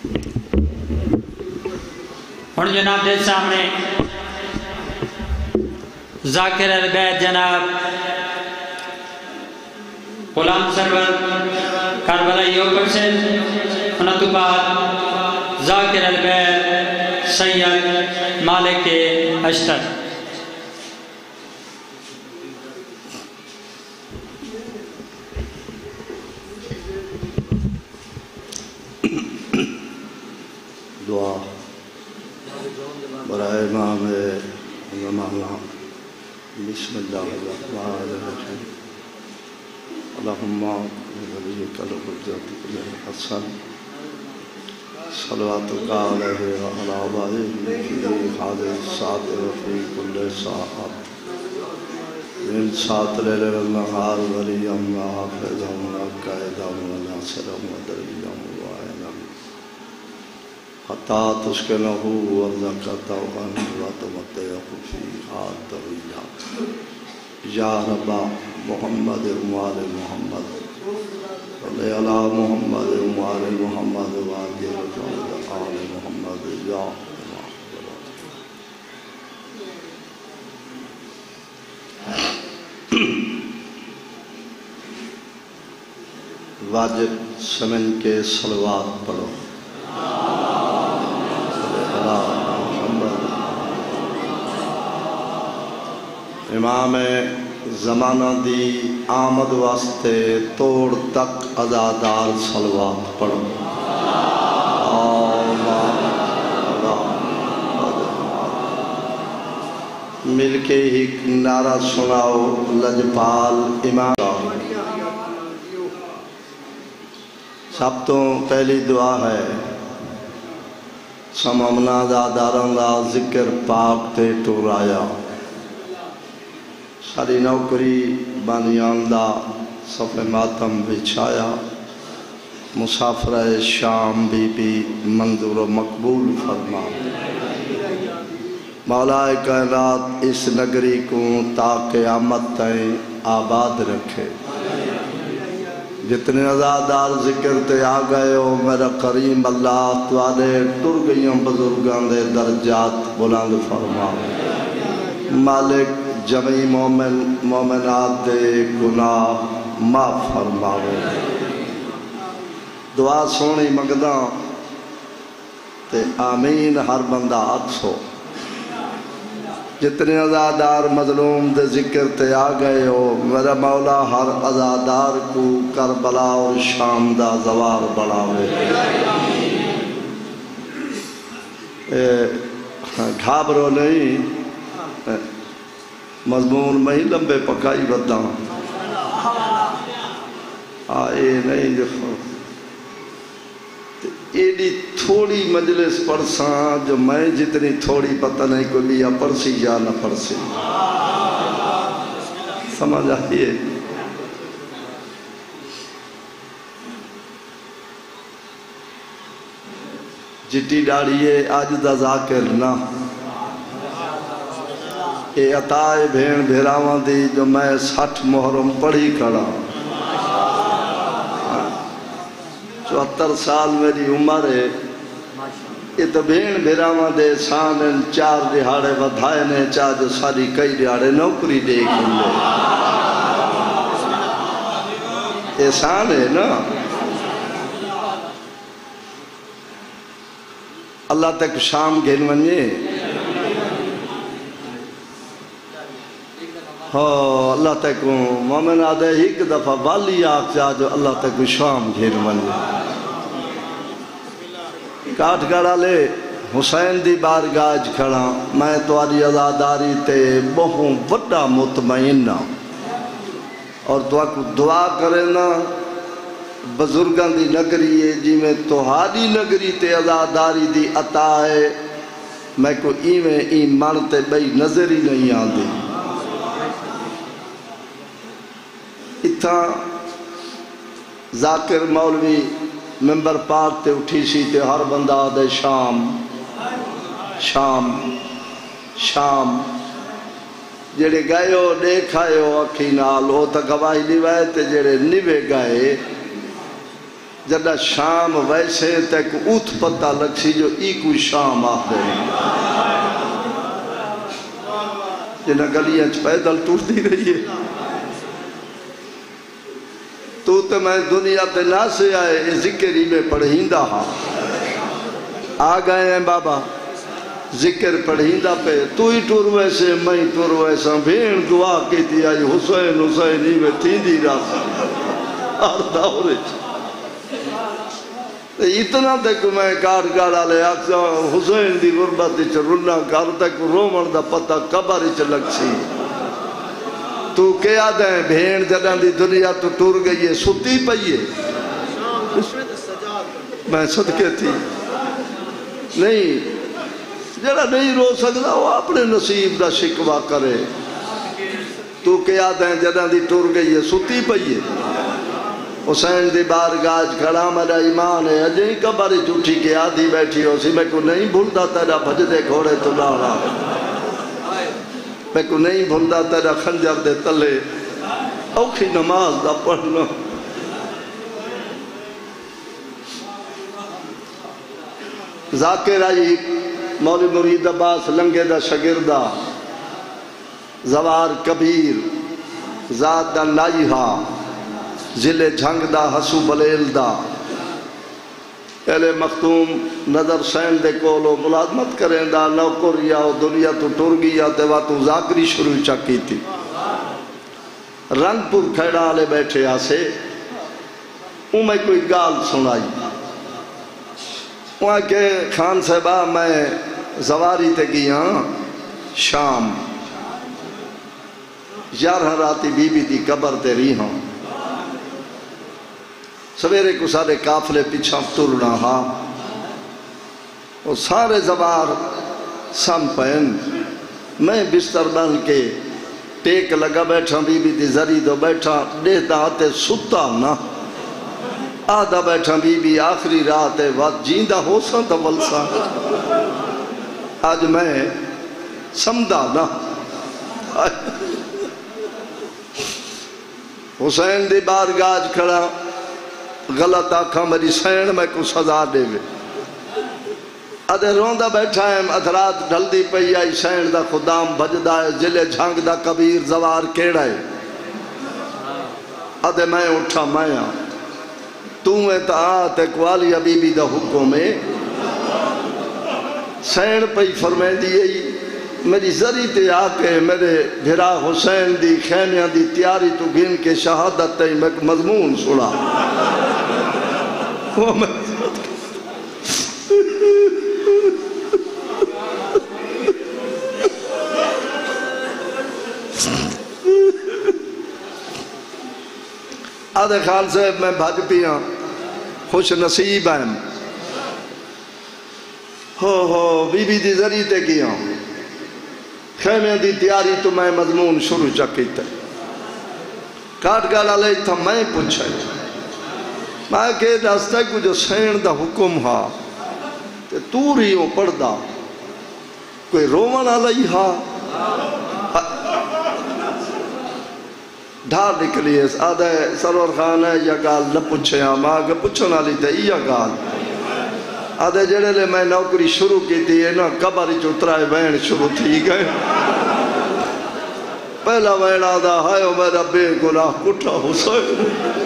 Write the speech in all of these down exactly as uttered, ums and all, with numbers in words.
ہن جناب دے سامنے ذاکر البیت جناب غلام سرور کربلا یوکر سے انہوں تو بعد ذاکر البیت سید مالک اشتر دعا برائے امام زمانہ بسم اللہ الرحمن الرحیم اللہم ولیک الحجۃ الحسن صلواتک علیہ وعلی آبائہ فی حاضر الساعۃ وفی کل ساعۃ من ساعۃ لیل والنہار ولیا وحافظا وقائدا وناصرا ودریا وعینا حتی تسکنہ وارزقہ طوعا وتمتعہ فیہا طویلا یا رب محمد وآل محمد صلی علی محمد وآل محمد وآجر جود آل محمد یا واجب سمن کے صلوات پڑھو امام زمانہ دی آمد واسطے توڑ تک ازادار صلوات پڑھو مل کے ایک نعرہ سناؤ لجپال امام سب تو پہلی دعا ہے سمامنا دا داران دا ذکر پاک تے ٹورایا ساری نوکری بانیان دا صف ماتم بچھایا مسافرہ شام بی بی منظور و مقبول فرما مولا کائنات اس نگری کو تا قیامت تائیں آباد رکھے جتنے ازادار ذکر تے آ گئے ہو میرا کریم اللہ توالے ٹر گئیوں بزرگاں دے درجات بلند فرما مالک جمعی مومن مومنات دے گناہ معاف فرماوے دعا سونی مگداں تے آمین ہر بندہ اکسو جتنے ازادار مظلوم دے ذکر تے آ گئے ہو میرا مولا ہر ازادار کو کربلا اور شام دا زوار بڑھاوے گھابرو نہیں مضمون میں ہی لمبے پکائی بداں آئے نہیں دیکھو ایڈی تھوڑی مجلس پڑھساں جو میں جتنی تھوڑی پتہ نہیں کو لیا پرسی یا نہ پرسی سمجھ آئیے جٹی ڈاڑیے آج دا ذاکر نہ اے عطائے بھین بھیراواں دی جو میں سٹھ محرم پڑھی کھڑا چوہتر سال میری عمر ہے یہ تو بھین بھیراواں دے سانن چار دہاڑے بدھائے نے چاہ جو ساری کئی دہاڑے نوکری دے کھلے احسان ہے نا اللہ تک شام گھن ونجے اللہ تک مومن آدھے ایک دفعہ والی آگ جا جو اللہ تک شام گھن ونجے کاٹ گڑا لے حسین دی بارگاہ کھڑا میں تواری ازاداری تے بہوں وڈا مطمئنہ اور تو دعا کرے نا بزرگاں دی نگری ہے جی میں توہاری نگری تے ازاداری دی عطا ہے میں کو ایویں ایمان تے بئی نظر ہی نہیں آندی اتھا ذاکر مولوی ممبر پاک تے اٹھی سی تے ہر بندہ دے شام شام شام جڑے گئے ہو دیکھائے ہو اکھی نال ہو تا گواہی لیوائے تے جڑے نیوے گئے جدہ شام ویسے تک اوت پتہ لگ سی جو ای کوئی شام آہ دے جنہ گلیاں چھ پیدل ٹوٹ دی رہی ہے تو تے میں دنیا تے نہ سے آئے یہ ذکر ہی میں پڑھیندہ ہاں آ گئے ہیں بابا ذکر پڑھیندہ پہ تو ہی ٹور ویسے میں ٹور ویسا بھین دعا کی تھی آئی حسین حسین ہی میں تھی دی رہا اور دورے اتنا تک میں کار گاڑا لے آکسا حسین دی غربت چھ رنا کار تک رومن دا پتہ قبر چھ لگ سی تو کیا دیں بھین جدن دی دنیا تو ٹور گئی ہے ستی پئیے میں صدقے تھی نہیں جڑا نہیں رو سکتا وہ اپنے نصیب دا شکوہ کرے تو کیا دیں جدن دی ٹور گئی ہے ستی پئیے حسین دی بارگاہ کھڑا میرا ایمان ہے اجیں کباری جھوٹی کے آدھی بیٹھی ہو سی میں کو نہیں بھولتا تیرا بھج دے گھوڑے تو لاڑا میں کو نہیں بھولتا تیرا خنجر دے تلے اوکھی نماز دا پڑھنا ذاکر آئی مولی مرید عباس لنگے دا شگردہ زوار کبیر ذات دا نائیہا ضلع جھنگ دا حسو بلیل دا اہل مختوم نظر سین دے کولو ملازمت کریں دا نوکر یا دنیا تو ٹر گیا تے واتو ذاکری شروع چکی تھی رنگ پور کھڑا لے بیٹھے آسے ان میں کوئی گال سنائی وہاں کہ خان صاحبہ میں زواری تے گیا شام یارہ راتی بی بی دی قبر تے رہی ہوں سویرے کو سارے کافلے پیچھا ترنا ہاں اور سارے زوار سم پہن میں بستر بن کے ٹیک لگا بیٹھا بی بی دی زری دو بیٹھا دیتا آتے ستا نا آدھا بیٹھا بی بی آخری رات ہے وقت جیندہ ہو سا تا ولسا آج میں سمدہ نا حسین دی بارگاہ کھڑا غلط آکھا میری سین میں کو سزا دے وے ادھے روندہ بیٹھا ہے ادھرات ڈھل دی پئی آئی سین دا خدام بجدہ ہے جلے جھانگ دا کبیر زوار کیڑا ہے ادھے میں اٹھا میں آ تو میں تا آتے کوالی حبیبی دا حکم ہے سین پئی فرمائے دیئے میری زری تے آکے میرے بھرا حسین دی خیمیاں دی تیاری تو گن کے شہادت تے میں مضمون سنا وہ میں آدھے خان صاحب میں بھاج پیاں خوش نصیب ہیں ہو ہو بی بی دی زری تے گیا خیمے دی تیاری تو میں مضمون شروع چکی تے کاٹ گالا لے تھا میں پوچھا میں کہ راستے کو جو سین دا حکم ہا تے تو رہیوں پڑھ دا کوئی رومن علی ہا ڈھار نکلی ہے آدھے سرور خان ہے یا گال نہ پوچھے ہاں ماں کہ پوچھنا لی تے یا گال آدھے جڑے لے میں نوکری شروع کی تھی نا کباری چترائے وین شروع تھی گئے پہلا وین آدھا ہائیو میرا بے گناہ کٹھا حسین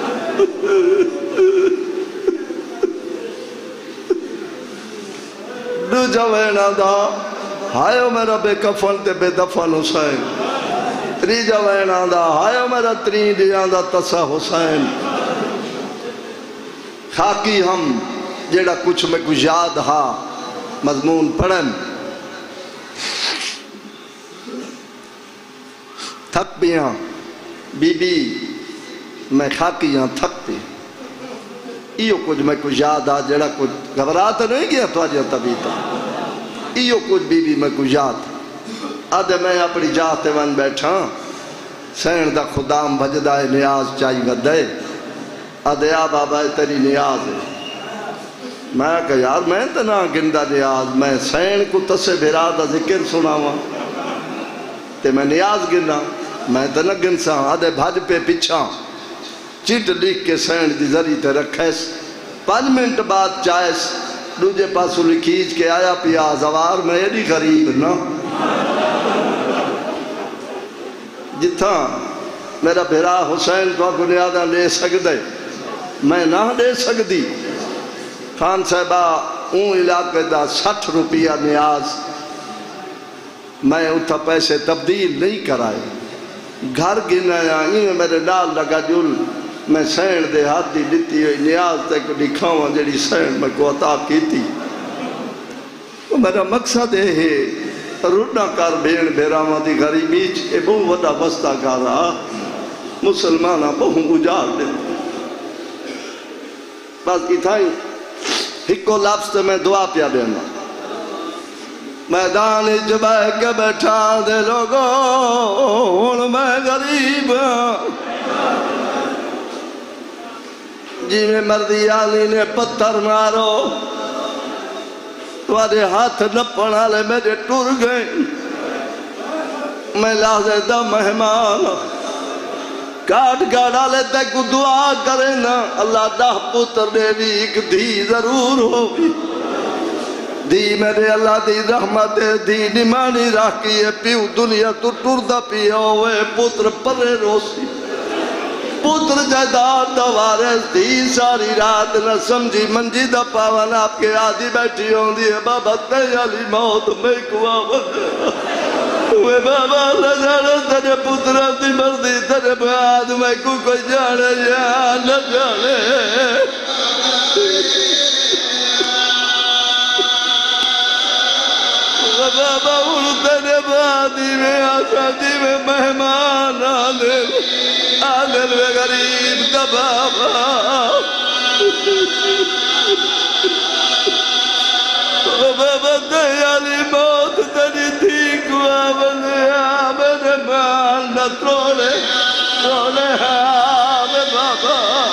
دوجہ وین آدھا ہائیو میرا بے کفن تے بے دفن حسین تریجہ وین آدھا ہائیو میرا ترین دی آدھا تسا حسین خاکی ہم جیڑا کچھ میں کچھ یاد ہا مضمون پڑھن تھک بیاں بی بی میں خاکیاں تھک پی ایو کچھ میں کچھ یاد ہا جیڑا کچھ گھبراتا نہیں گیا تو آجا تبھی تا ایو کچھ بی بی میں کچھ یاد آدھے میں اپنی جاتے ون بیٹھا سین دا خدام بجدہ نیاز چاہی گدے آدھے آ بابا تیری نیاز ہے میں کہا یار میں تو نہ گندہ نیاز میں سین کو تسے بھرا دا ذکر سنا ہوا تے میں نیاز گنا میں تو نہ گنسا آدھے بھاج پہ پچھا چٹ لکھ کے سین دی ذری تے رکھے پانچ منٹ بعد چائس دوجے پاسو لکھیج کے آیا پیا زوار میں ایڈی غریب نا جتھا میرا بھیرا حسین تو بنیادہ لے سکدے میں نہ لے سکدی خان صاحبہ اون علاقے دا سٹھ روپیہ نیاز میں اتھا پیسے تبدیل نہیں کرائے گھر گنایا یہ میرے نال لگا جل میں سین دے ہاتھی دیتی ہوئی نیاز تک دکھاؤں جڑی سین میں کو عطا کی تھی میرا مقصد ہے رونا کار بین بیراما دی غریبی چھے بہت وڈا بستہ کارا مسلمانہ بہت اجار دے بس اتھائی ہکو لفظ میں دعا پیا دینا میدان جبہ کے بیٹھا دے لوگوں میں غریب جی میں مردی آلی نے پتھر مارو تمہارے ہاتھ نپنا لے میرے ٹور گئے میں لازے دا مہمان کاٹ گاڑا لے تے کو دعا کرے نا اللہ دا پتر دے بھی ایک دھی ضرور ہوگی دی میرے اللہ دی رحمت دی نمانی راکی ہے پیو دنیا تو ٹور دا پیا ہوئے پتر پرے روسی پتر جائدار دوارس دی ساری رات نہ سمجھی منجی دا پاون آپ کے آدھی بیٹھی ہوں دی بابا تیالی موت میں کو آوز وہ بابا اللہ جانا تیرے پتر دی مردی تیرے بعد میں کو کوئی جانے یا نہ جانے بابا ان تیرے بعدی میں آسادی میں مہمان آنے آدھر میں غریب دا بابا بابا تیاری موت تیری تھی کو آمدیا میرے مال نہ توڑے توڑے آمد بابا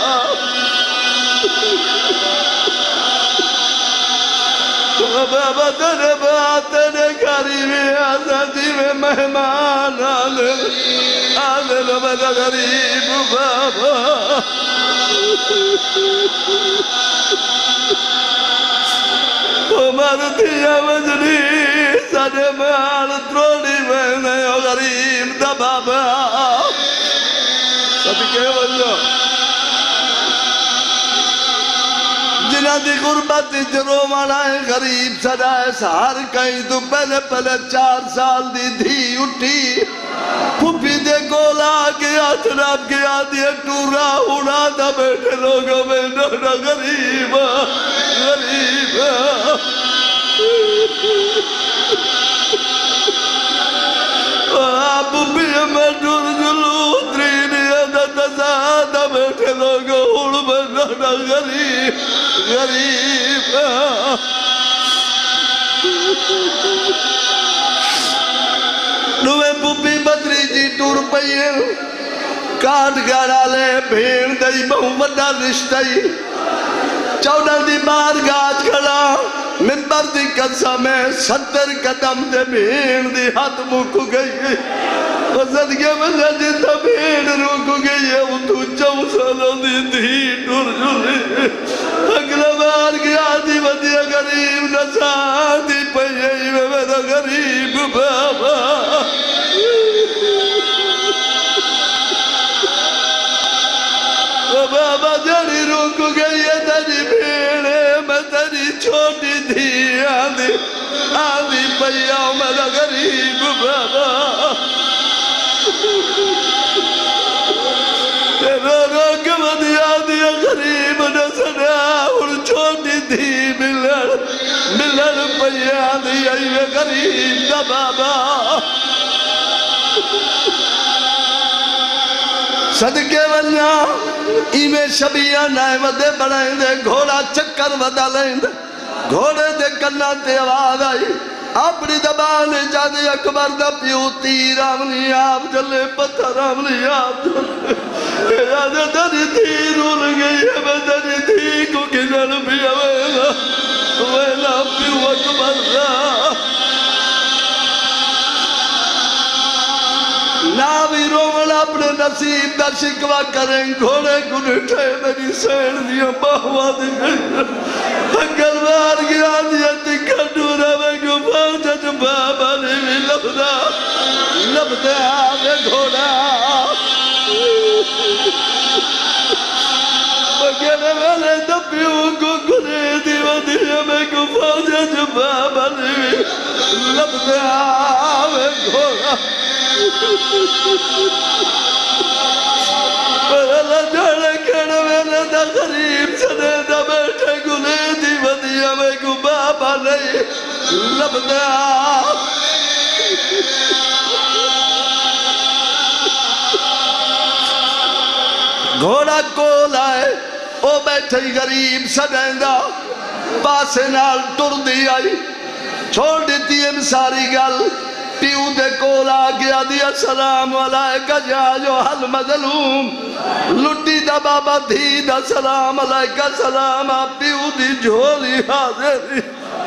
بابا تیرے بات تیرے غریبی آزادی میں مہمان آنے آنے میرا غریب بابا مردی وزنی ساڑے مال تروڑی میں نئے غریب دا بابا صدقے وجہ جنہ دی غربت جرو مانائے غریب سجائے سہار کہیں تو پہلے پہلے چار سال دی دھی اٹھی پھوپی دے گولا کے آتناب کے آدھے ٹورا اڑا دا بیٹھے لوگوں میں ڈوڑا غریب غریب آپ بھی میں ڈور جلو ترینی عدد زادہ بیٹھے لوگوں اڑ میں ڈوڑا غریب غریب نوے پوپی بدری جی ٹور پئیے کاٹ گاڑا لے بھیڑ دئی بہو وڈا رشتئی چودہ دی بار گاج کھڑا منبر دی قصہ میں ستر قدم دے بھیڑ دی ہاتھ مکو گئی وزد کے مجھے جتا بھیڑ روکو گئی ہے وہ تو چو سالوں دی دی ٹور جلی اگلا بار گیا دی ودیا غریب نسا دی پہیئی میں میرا غریب بابا بابا جڑی روکو گئی ہے تیری بھیڑے میں تیری چھوٹی تھی آدھی آدھی پہیاؤں میرا غریب بابا رو رو کے ودیا دیا غریب نسنا اور چھوٹی تھی ملن ملن پہیا دیا یہ غریب دا بابا صدقے ونیا ایمیں شبیہ نائے ودے بڑھائیں دے گھوڑا چکر ودا لیں دے گھوڑے دے کنہ تے آواز آئی اپنی دبان جادے اکبر دا پیو تیر آمنی آپ جلے پتھر آمنی آپ جلے جادے دری تیر ہو لگئی ہے میں دری تیر کو کنن بھی اویلا اویلا پیو اکبر دا ناوی رومنا اپنے نصیب دا شکوا کریں گھوڑے کو نٹھے میری سین دیا باہوا دی اگر مار گیا دیا تکھا ڈورا میں کو پاؤں جو بابا نے بھی لبدا لبدے آوے گھوڑا مگر والے دبیوں کو گھنے دیو دیا میں کو پاؤں جو بابا نے بھی لبدے آوے گھوڑا پر اللہ جانے کہنے میں دا غریب سنے دا بیٹھے گلے دی ودیا میں کو بابا نہیں لبدے آوے گھوڑا کول آئے او بیٹھے غریب سڑیندہ پاسے نال ٹر دی آئی چھوڑ دیتی ہے ساری گل پیو دے کول آ گیا دیا سلام علیکہ جا جو حل مظلوم لٹی دا بابا دھی دا سلام علیکہ سلام پیو دی جھولی حاضر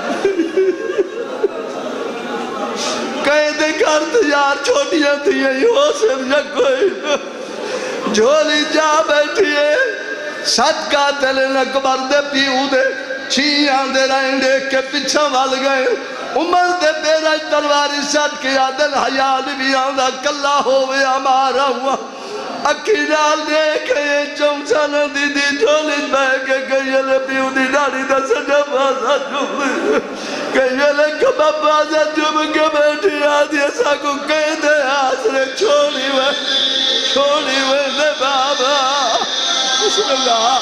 کہیں دے کرت یار چھوٹیاں تھی ہو سر یا کوئی جھولی جا بیٹھی ہے صدقہ تلن اکبر دے پیو دے چھیاں دے رائن دیکھ کے پچھا وال گئے عمر دے پیرا تلواری سٹ کے آدن حیال بھی آندہ کلا ہوئے ہمارا ہوا اکی نال دیکھے یہ چمسان دی دی جھولی بے کے کہیے لے پیو دی ڈاڑی دا سجا بازا جھولی کہیے لے کبا بازا جھولی کے بیٹھی آدھی ایسا کو کہہ دے آسرے چھوڑی ہوئے چھوڑی ہوئے نے بابا بسم اللہ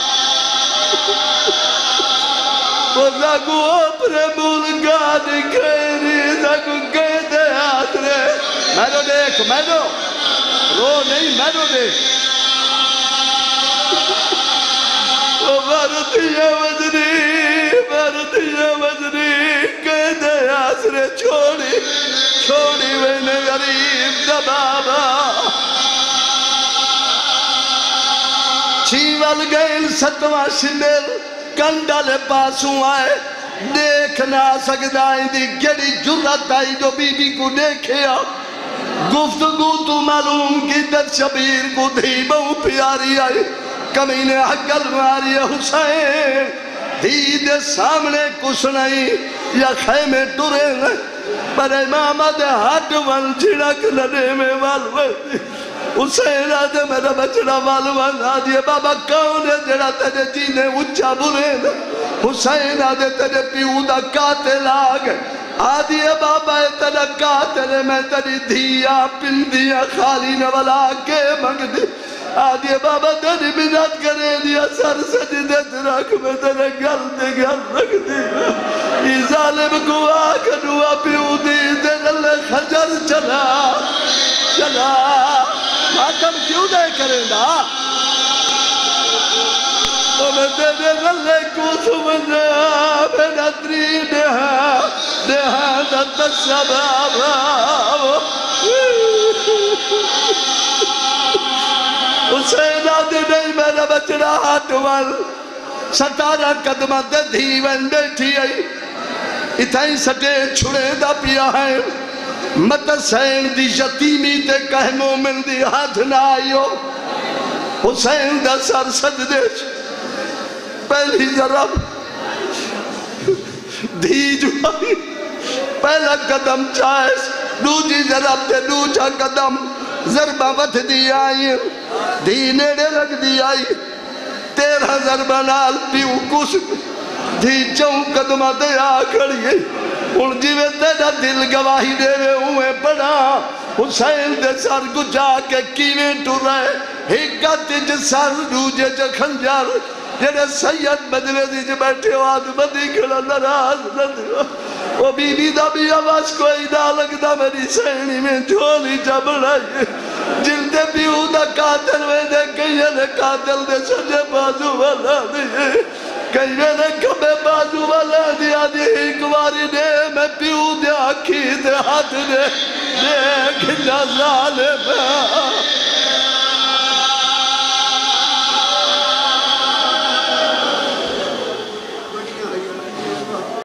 وہ زاگو اپنے ملکہ دکھیری زاگو کہتے آترے میں دو دیکھ میں دو رو نہیں میں دو دیکھ وہ بارتیہ وزنی بارتیہ وزنی کہتے آترے چھوڑی چھوڑی ہوئے نے غریب دا بابا چھیوال گئل ستوہ شنر کنڈل پاسوں آئے دیکھنا سکدائیں دی گڑی جرت آئی جو بی بی کو دیکھے آ گفتگو تو معلوم کی در شبیر کو دھی بہو پیاری آئی کمینے حقل ماری حسین دھی دے سامنے کچھ نہیں یا خیمے ٹورے نہیں پر امام دے ہاتھ ون چھڑک لڑے میں والوے حسین آدھے میرا بچڑا والوان آدھے بابا کون ہے جڑا تجھے جینے اچھا برے حسین آدھے تجھے پیو دا قاتل آگے آدھے بابا تجھے قاتل میں تجھے دھیا پندیا خالی نولا کے مگ دی آدھے بابا تجھے منت کرے دیا سر سجدے ترک میں تجھے گل دے گل رکھ دی یہ ظالم کو آکھ دعا پیو دی دے اللہ خجر چلا چلا ماتم کیوں دے کریں دا تو میں تیرے غلے کو سمجھا میں نتری دہا دہا دت سبابا حسین آدھے نہیں میرا بچڑا ہاتھ وال ستارہ قدمہ دے دھیوین بیٹھی آئی اتھائی سٹے چھڑے دا پیا ہے متسین دی یتیمی تے کہہ مومن دی ہاتھ نہ آئیو حسین دا سر سجدے پہلی ضرب دھی جو آئی پہلا قدم چاہیس دوجی ضرب تے دوجا قدم ضربہ وت دی آئی دھی نیڑے رکھ دی آئی تیرہ ضربہ نال پیو کس دھی چون قدمہ دے آکھڑیے ان جیوے تیرا دل گواہی دے وے ہوئے پڑا حسین دے سر کو جا کے کیویں ٹو رہے حکت جس سر دوجے جو خنجر جنہیں سید مجلے دی جو بیٹھے ہو آدھ مدی کھڑا نراز ندیو وہ بی بی دا بھی آواز کوئی نہ لگتا میری سینی میں جھولی جبڑائی جلد پیو دا قاتل میں دے کہیں نے قاتل دے سجے بازو والا دیئے کہیں نے کبے بازو والا دیا دی ایک واری دے میں پیو دے آکھی دے ہاتھ دے دیکھ جا ظالم